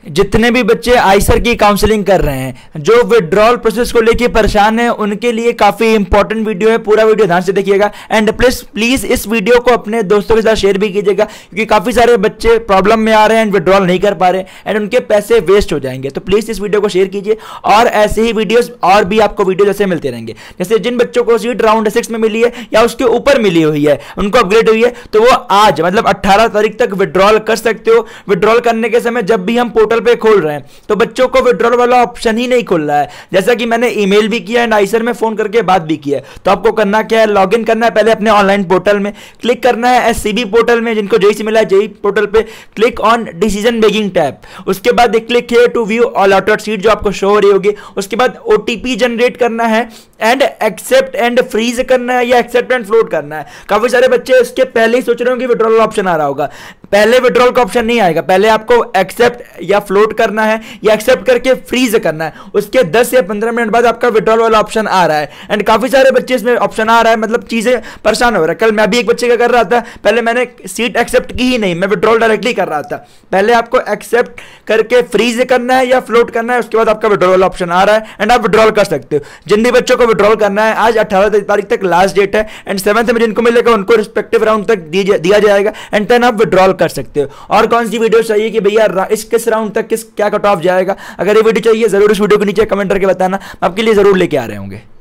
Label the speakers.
Speaker 1: जितने भी बच्चे आईसर की काउंसलिंग कर रहे हैं, जो विड्रॉल प्रोसेस को लेके परेशान है, उनके लिए काफी इंपॉर्टेंट वीडियो है। पूरा वीडियो ध्यान से देखिएगा एंड प्लीज इस वीडियो को अपने दोस्तों के साथ शेयर भी कीजिएगा, क्योंकि काफी सारे बच्चे प्रॉब्लम में आ रहे हैं एंड विड्रॉल नहीं कर पा रहे हैं एंड उनके पैसे वेस्ट हो जाएंगे। तो प्लीज इस वीडियो को शेयर कीजिए और ऐसे ही वीडियोस और भी आपको वीडियो जैसे मिलते रहेंगे। जैसे जिन बच्चों को सीट राउंड 6 में मिली है या उसके ऊपर मिली हुई है, उनको अपग्रेड हुई है, तो वो आज मतलब 18 तारीख तक विड्रॉल कर सकते हो। विड्रॉल करने के समय जब भी हम पोर्टल पे खोल रहे हैं तो बच्चों को विड्रॉल वाला ऑप्शन ही नहीं खुल रहा है। जैसा कि मैंने ईमेल भी किया एंड आईसर में फोन करके बात भी किया है। तो आपको करना क्या है, लॉगिन करना है पहले अपने ऑनलाइन पोर्टल में, क्लिक करना है एससीबी पोर्टल में, जिनको जेईसी मिला है जेई पोर्टल पे click on decision making tab. उसके बाद click here to view all allotted seat जो आपको शो हो रही होगी। उसके बाद ओटीपी जनरेट करना है एंड एक्सेप्ट एंड फ्रीज करना है या एक्सेप्ट एंड फ्लोट करना है। काफी सारे बच्चे इसके पहले ही सोच रहे होंगे विड्रॉल ऑप्शन आ रहा होगा। पहले विड्रॉल का ऑप्शन नहीं आएगा, पहले आपको एक्सेप्ट या फ्लोट करना है या एक्सेप्ट करके फ्रीज करना है। उसके 10 या 15 मिनट बाद आपका विड्रॉल वाला ऑप्शन आ रहा है एंड काफी सारे बच्चे इसमें ऑप्शन आ रहा है, मतलब चीजें परेशान हो रहा है। कल मैं भी एक बच्चे का कर रहा था, पहले मैंने सीट एक्सेप्ट की ही नहीं, मैं विड्रॉल डायरेक्टली कर रहा था। पहले आपको एक्सेप्ट करके फ्रीज करना है या फ्लोट करना है, उसके बाद आपका विड्रॉल वाला ऑप्शन आ रहा है एंड आप विड्रॉल कर सकते हो। जिन भी बच्चों को विड्रॉल करना है, आज 18 तारीख तक लास्ट डेट है एंड 7 में जिनको मिलेगा उनको रिस्पेक्टिव राउंड तक दिया जाएगा एंड देन आप विड्रॉल कर सकते हो। और कौन सी वीडियो चाहिए कि भैया इस किस राउंड तक क्या कट ऑफ जाएगा, अगर ये वीडियो चाहिए जरूर इस वीडियो को नीचे कमेंट करके बताना, आपके लिए जरूर लेके आ रहे होंगे।